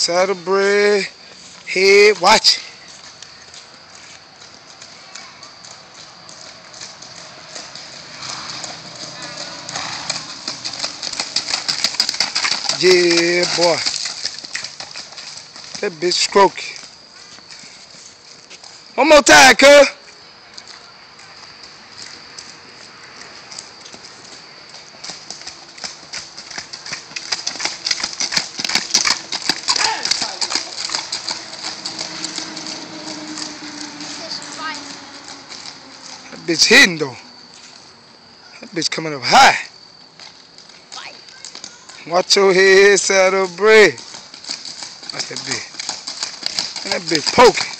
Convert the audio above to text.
Saddlebred, head, watch it. Yeah, boy. That bitch stroking. One more time, cuz. That bitch hitting though. That bitch coming up high. Watch your head, Saddlebred. Watch that bitch. And that bitch poking.